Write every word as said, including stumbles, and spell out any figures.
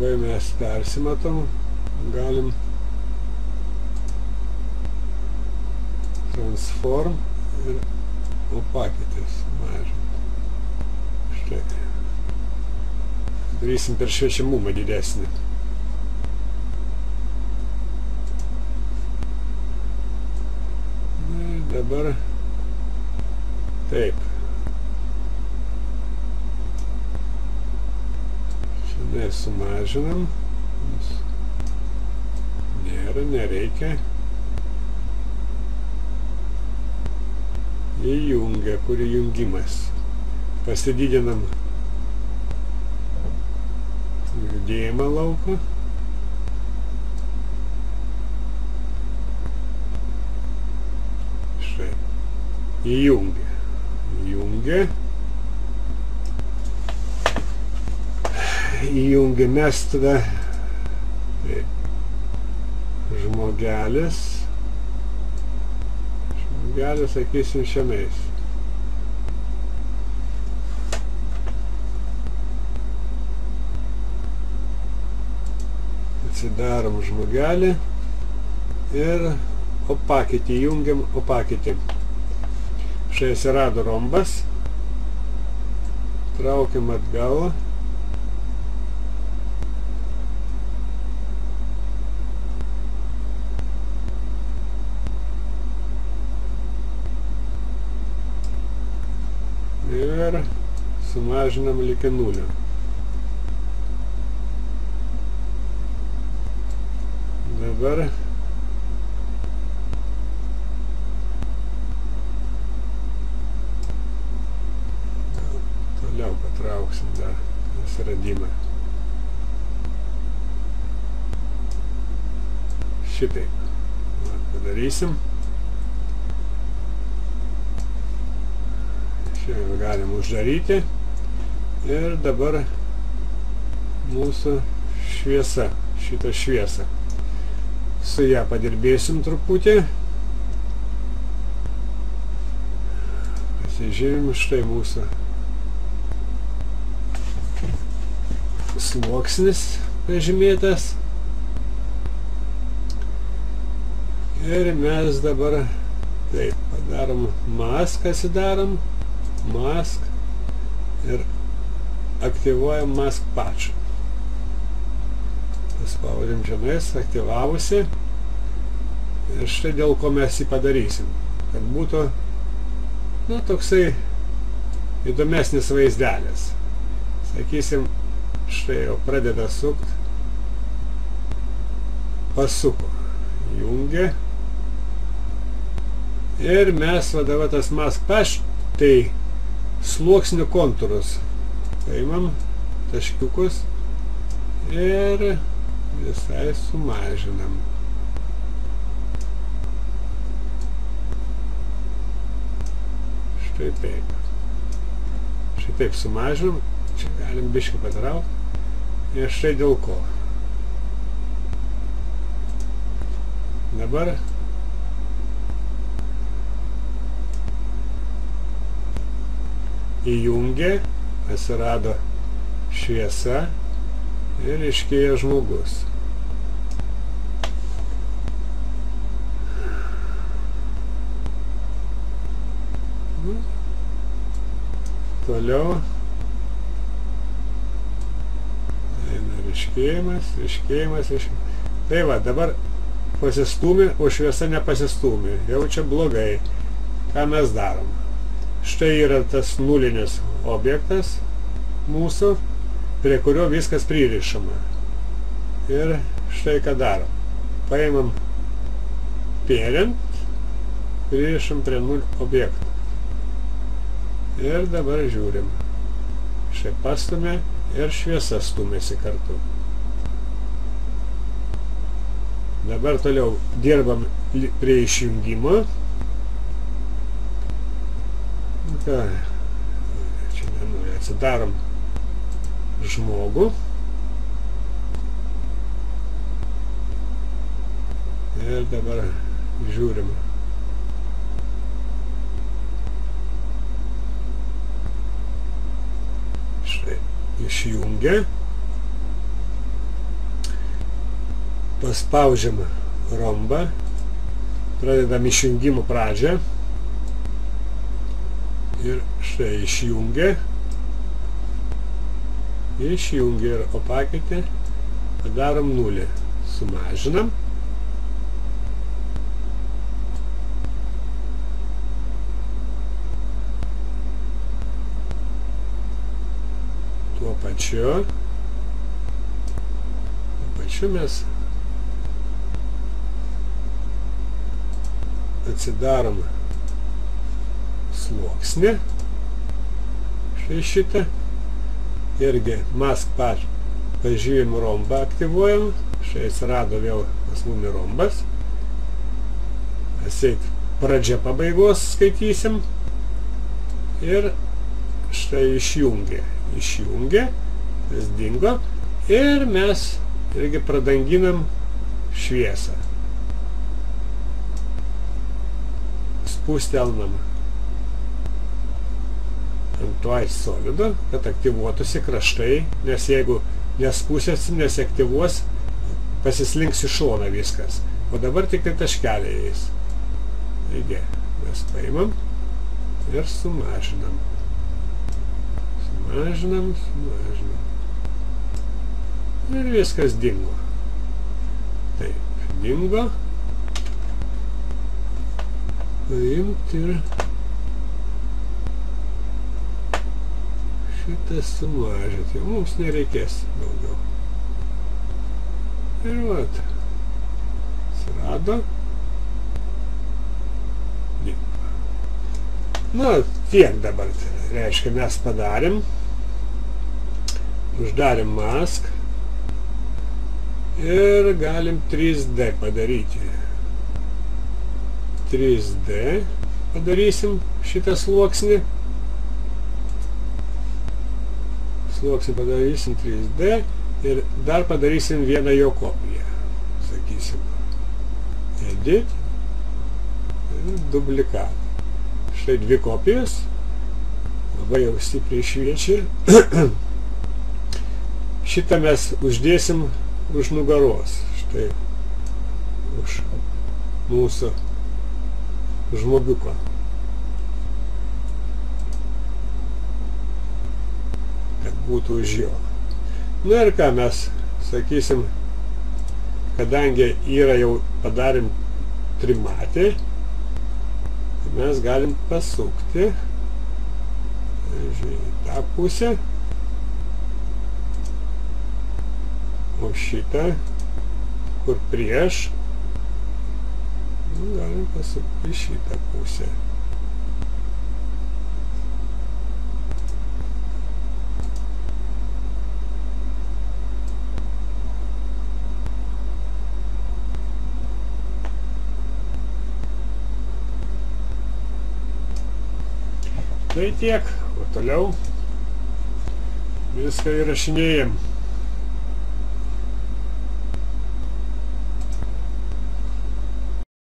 Lengvai mes persimatom, galim transform ir opacity sumažinti. Štai. Darysim per šviečiamumą didesnį. Na ir dabar taip. Šiandien sumažinam. Nėra, nereikia. Įjungia, kur įjungimas. Pasididinam judėjimą lauko. Štai. Įjungia. Įjungia. Įjungia mes tada taip. Žmogelis. Žmogelis, sakysim, šiandien. Atsidarom žmogelį ir opacity, jungiam opacity. Štai atsirado rombas. Traukiam atgal. Ir sumažinam iki nulio. Dabar toliau patrauksim dar atsiradimą. Šitaip padarysim. Šiandien galim uždaryti ir dabar mūsų šviesa, šitą šviesą. Su ją padirbėsim truputį. Pasižiūrim, štai mūsų sluoksnis pažymėtas. Ir mes dabar taip padarom maską, atsidarom. Mask ir aktyvuojam mask patch. Paspaudėm žemės, aktyvavusi. Ir štai dėl ko mes jį padarysim. Kad būtų, nu, toksai įdomesnis vaizdelis. Sakysim, štai jau pradeda sukt. Pasuko. Jungia. Ir mes vadava tas mask patch, tai sluoksnių kontūrus. Paimam taškiukus ir visai sumažinam. Štai taip. Štai taip sumažinam. Čia galim biškį patraukti. Ir štai dėl ko. Dabar įjungia, atsirado šviesa ir iškėja žmogus. Toliau eina ryškėjimas, ryškėjimas, ryškėjimas. Tai va, dabar pasistūmė, o šviesa nepasistūmė. Jau čia blogai. Ką mes darom? Štai yra tas nulinis objektas mūsų, prie kurio viskas pririšama. Ir štai ką darom. Paimam parent, pririšam prie nulio objektą. Ir dabar žiūrim. Štai pastumė ir šviesa stumėsi kartu. Dabar toliau dirbam prie išjungimo. Ką, čia nenori, atsidarom žmogų ir dabar žiūrim. Štai išjungia Paspaudžiam rombą, pradedam išjungimo pradžią ir štai išjungia, išjungia ir opaketę padarom nulį, sumažinam. Tuo pačiu, tuo pačiu mes atsidarom sluoksnį, štai šitą, irgi mask patch pažymim rombą aktyvuojam, štai atsirado vėl pas mumi rombas, atseit pradžia pabaigos skaitysim ir štai išjungė, išjungė, tas dingo ir mes irgi pradanginam šviesą. Spustelnam ant White Solido, kad aktyvuotųsi kraštai, nes jeigu nespusėsim, nesiaktyvuos, pasislinks į šoną viskas. O dabar tik tai taškeliai eis. Taigi, mes paimam ir sumažinam. Sumažinam, sumažinam. Ir viskas dingo. Taip, dingo. Paimti ir šitą sumažinti. Mums nereikės daugiau. Ir vat, atsirado. Dingo. Nu, tiek dabar, reiškia, mes padarėm. Uždarėm mask. Ir galim trys D padaryti. trys D padarysim šitą sluoksnį. Sluoksnį padarysim trys D ir dar padarysim vieną jo kopiją. Sakysim, edit ir dublikat. Štai dvi kopijas. Labai jau stipriai šviečia. Šitą mes uždėsim už nugaros. Štai už mūsų žmogiuko. Kad būtų už jo. Na ir ką mes sakysim, kadangi yra jau padarėm trimatį, mes galim pasukti į tą pusę, o šitą, kur prieš, galim pasukti į šitą pusę. Tai tiek, o toliau viską įrašinėjam.